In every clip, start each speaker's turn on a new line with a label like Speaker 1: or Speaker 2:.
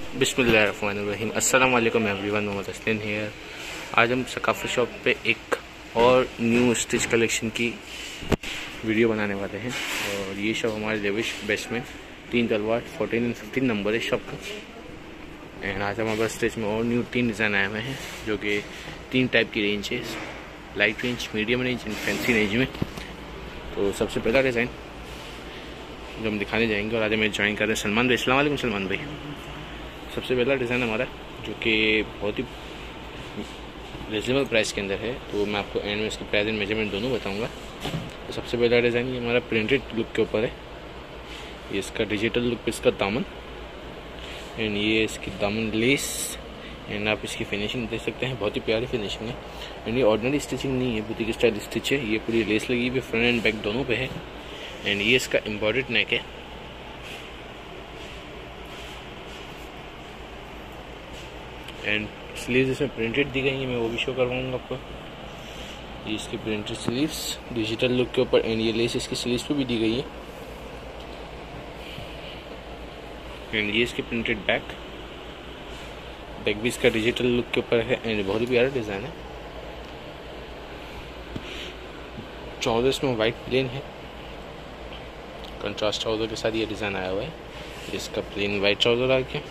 Speaker 1: बिस्मिल्लाहिर्रहमानिर्रहीम। अस्सलाम वालेकुम एवरीवन, मोहम्मद असलिन हियर। आज हम सकाफत शॉप पे एक और न्यू स्टिच कलेक्शन की वीडियो बनाने वाले हैं। और ये शॉप हमारे लेविश बेसमेंट 3 तलवार 14 एंड 15 नंबर है शॉप का। एंड आज हमारे पास स्टिच में और न्यू 3 डिज़ाइन आए हुए हैं, जो कि 3 टाइप की रेंज है, light range, medium range and fancy range में। तो सबसे पहला डिज़ाइन जो हम दिखाने जाएंगे, और आज हमें ज्वाइन कर रहे हैं सलमान भाई। अस्सलाम वालेकुम सलमान भाई। सबसे पहला डिज़ाइन हमारा जो कि बहुत ही रिजनेबल प्राइस के अंदर है, तो मैं आपको एंड में इसकी प्राइस एंड मेजरमेंट दोनों बताऊंगा। तो सबसे पहला डिज़ाइन ये हमारा प्रिंटेड लुक के ऊपर है। ये इसका डिजिटल लुक पे इसका दामन, एंड ये इसकी दामन लेस, एंड आप इसकी फिनिशिंग देख सकते हैं, बहुत ही प्यारी फिनिशिंग है। एंड ये ऑर्डिनरी स्टिचिंग नहीं है, बुटीक स्टाइल स्टिच है। ये पूरी लेस लगी हुई फ्रंट एंड बैक दोनों पे है। एंड ये इसका एम्ब्रॉयडर्ड नेक है। एंड स्लीव्स इसमें प्रिंटेड दी गई है, मैं वो भी शो करवाऊंगा आपको। ये इसकी प्रिंटेड स्लीव्स डिजिटल लुक के ऊपर, एंड ये लेस इसकी स्लीव्स पे भी दी गई है। एंड ये इसकी प्रिंटेड बैक भी इसका डिजिटल लुक के ऊपर है। एंड बहुत ही प्यारा डिज़ाइन है। ट्राउजर इसमें वाइट प्लेन है, कंट्रास्ट ट्राउजर के साथ ये डिज़ाइन आया हुआ है। इसका प्लेन वाइट ट्राउजर आ गया।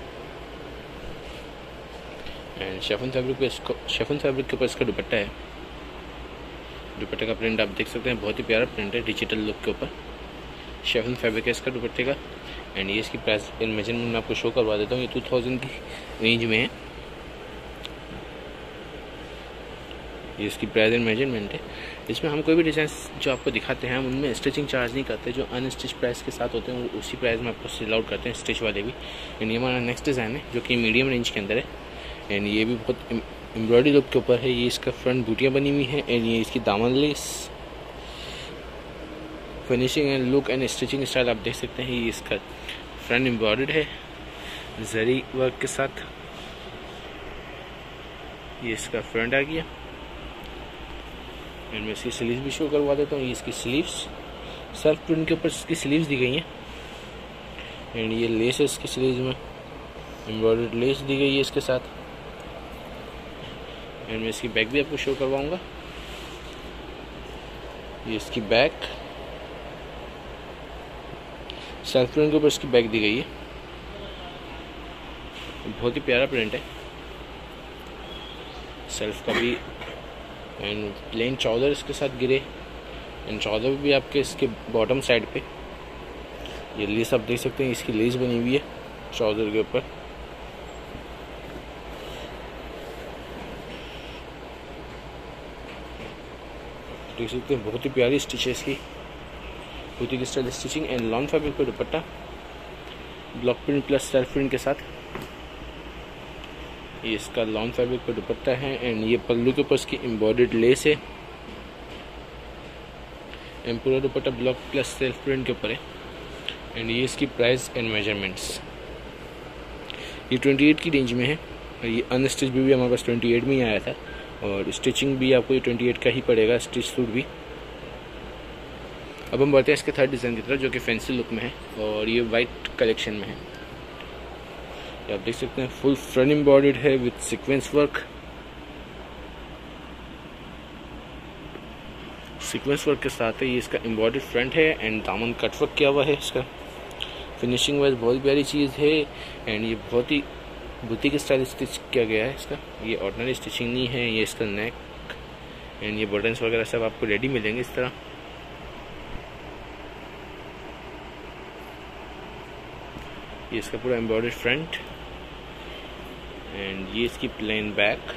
Speaker 1: एंड शेफन फैब्रिक के ऊपर इसका दुपट्टा है। दुपट्टे का प्रिंट आप देख सकते हैं, बहुत ही प्यारा प्रिंट है डिजिटल लुक के ऊपर। शेफन फैब्रिक है इसका दुपट्टे का। एंड ये इसकी प्राइस एंड मेजरमेंट मैं आपको शो करवा देता हूँ। ये 2000 की रेंज में है। ये इसकी प्राइस एंड मेजरमेंट है। इसमें हम कोई भी डिज़ाइन जो आपको दिखाते हैं, हम उनमें स्टिचिंग चार्ज नहीं करते। जो अनस्टिच प्राइस के साथ होते हैं उसी प्राइस में आपको सेल आउट करते हैं, स्टिच वाले भी। एंड ये हमारा नेक्स्ट डिज़ाइन है जो कि मीडियम रेंज के अंदर है। एंड ये भी बहुत एम्ब्रॉयडरी लुक के ऊपर है। ये इसका फ्रंट बूटियाँ बनी हुई हैं, एंड ये इसकी दामन lace finishing and look and stitching style आप देख सकते हैं। ये इसका फ्रंट एम्ब्रॉयडर्ड है जरी वर्क के साथ। ये इसका फ्रंट आ गया। एंड मैं इसकी स्लीव्स भी शो करवा देता हूँ। ये इसकी स्लीव्स सेल्फ प्रिंट के ऊपर इसकी स्लीव्स दी गई हैं। एंड ये लेस है इसकी स्लीव्स में, एम्ब्रॉयडर्ड लेस दी गई है इसके साथ। एंड मैं इसकी बैक भी आपको शो करवाऊंगा। ये इसकी बैक सेल्फ प्रिंट के ऊपर इसकी बैक दी गई है। बहुत ही प्यारा प्रिंट है सेल्फ का भी। एंड प्लेन ट्राउजर इसके साथ गिरे, एंड ट्राउजर भी आपके इसके बॉटम साइड पे ये लेस आप देख सकते हैं, इसकी लेस बनी हुई है ट्राउजर के ऊपर। देख सकते हैं बहुत ही प्यारी स्टिच है इसकी, boutique style stitching. And lawn fabric पे dupatta block print plus self print के साथ। ये इसका लॉन फैब्रिक पे दुपट्टा है। एंड ये पल्लू के ऊपर इसकी एम्ब्रॉयडर्ड लेस है। एंड पूरा dupatta block plus self print के ऊपर है। एंड ये इसकी प्राइस एंड मेजरमेंट्स, ये 28 की रेंज में है। ये अनस्टिच भी हमारे पास 28 में ही आया था, और स्टिचिंग भी आपको ये 28 का ही पड़ेगा, स्टिच सूट भी। अब हम बढ़ते हैं इसके थर्ड डिज़ाइन की तरफ, जो कि फैंसी लुक में है, और ये वाइट कलेक्शन में है। ये आप देख सकते हैं फुल फ्रंट एम्ब्रॉयडर्ड है with sequence work. Sequence work के साथ है। ये इसका एम्ब्रॉयडर्ड फ्रंट है, एंड दामन कट वर्क किया हुआ है इसका। फिनिशिंग वाइज बहुत प्यारी चीज़ है। एंड ये बहुत ही बुटीक स्टाइल स्टिच किया गया है इसका। ये ऑर्डिनरी स्टिचिंग नहीं है। ये इसका नेक एंड ये बटन्स वगैरह सब आपको रेडी मिलेंगे इस तरह। ये इसका पूरा एम्ब्रॉयडर्ड फ्रंट, एंड ये इसकी प्लेन बैक।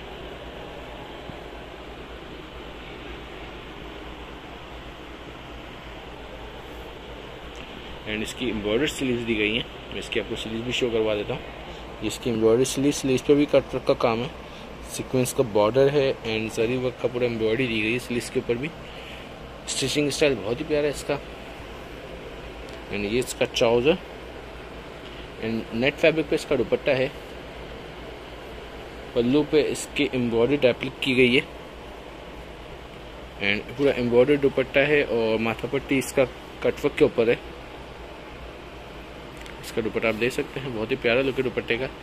Speaker 1: एंड इसकी एम्ब्रॉयडर्ड स्लीव्स दी गई हैं। मैं इसकी आपको स्लीव्स भी शो करवा देता हूँ। इसकी एम्ब्रॉयडरी स्लीव्स पे भी कट वर्क का काम है, सीक्वेंस का बॉर्डर है, एंड जरी वर्क का पूरा एम्ब्रॉयडरी दी गई है स्लीव्स के ऊपर भी। स्टिचिंग स्टाइल बहुत ही प्यारा है इसका। एंड ये इसका ट्राउजर, एंड नेट फैब्रिक पे इसका दुपट्टा है। पल्लू पे इसके एम्ब्रॉयडरी एप्लिक की गई है, एंड पूरा एम्ब्रॉयडरी दुपट्टा है, और माथा पट्टी इसका कटवर्क के ऊपर है। इसका दुपट्टा आप देख सकते हैं, बहुत ही प्यारा लुक है दुपट्टे का,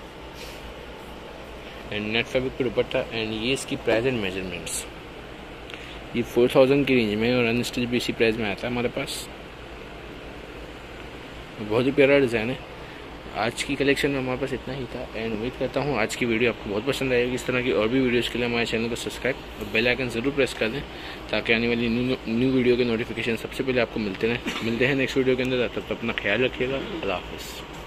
Speaker 1: एंड नेट फैब्रिक का दुपट्टा। एंड ये इसकी प्राइस एंड मेजरमेंट्स, ये 4000 की रेंज में और अनस्टिच भी इसी प्राइस में आता है हमारे पास। बहुत ही प्यारा डिज़ाइन है। आज की कलेक्शन में हमारे पास इतना ही था, एंड उम्मीद करता हूँ आज की वीडियो आपको बहुत पसंद आएगी। इस तरह की और भी वीडियोस के लिए हमारे चैनल को सब्सक्राइब और बेल आइकन ज़रूर प्रेस कर दें, ताकि आने वाली न्यू वीडियो के नोटिफिकेशन सबसे पहले आपको मिलते हैं नेक्स्ट वीडियो के अंदर। तब तक अपना ख्याल रखिएगा। अल्लाह हाफ़िज़।